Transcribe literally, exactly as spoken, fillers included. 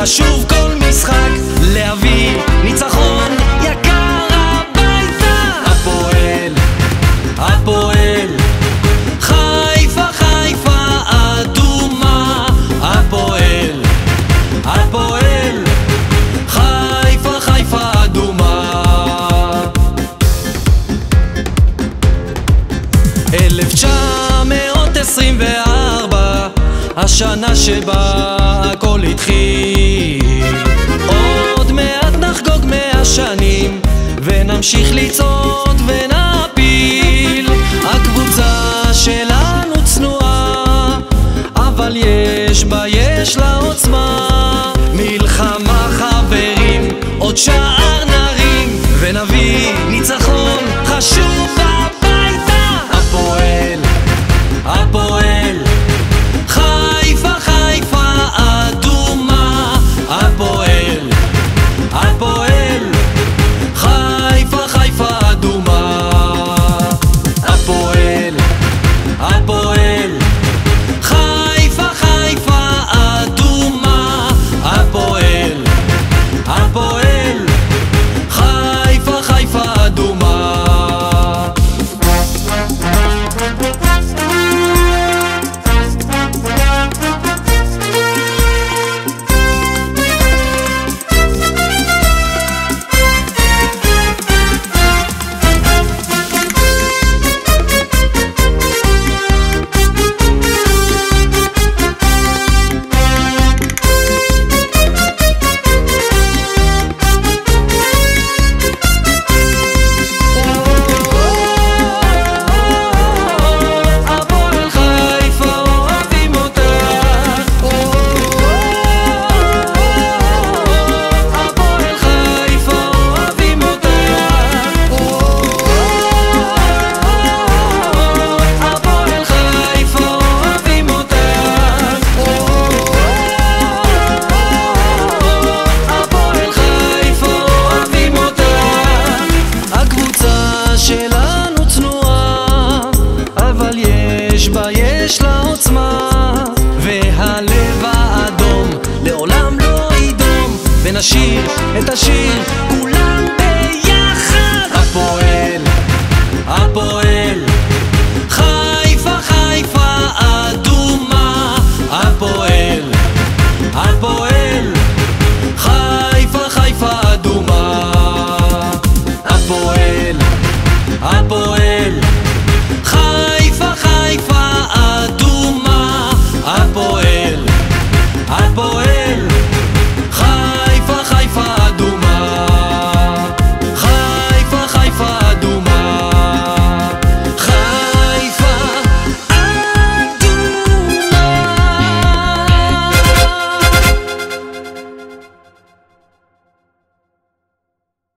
חשוב כל משחק להביא ניצחון יקר הביתה. הפועל, הפועל חיפה, חיפה אדומה. הפועל, הפועל חיפה, חיפה אדומה. אלף תשע מאות עשרים וארבע השנה שבה הכל התחיל. עוד מעט נחגוג מאה שנים ונמשיך לצעוד ונפיל. הקבוצה שלנו צנועה, אבל יש בה, יש לה עוצמה. מלחמה חברים, עוד שער נרים ונביא ניצחון חשוב הביתה. הפועל, הפועל חיפה, חיפה אדומה. הפועל, הפועל חיפה, חיפה אדומה. הפועל, הפועל חיפה, חיפה אדומה. הפועל, הפועל חיפה, חיפה אדומה. יש לה עוצמה, והלב האדום לעולם לא יידום, ונשיר את השיר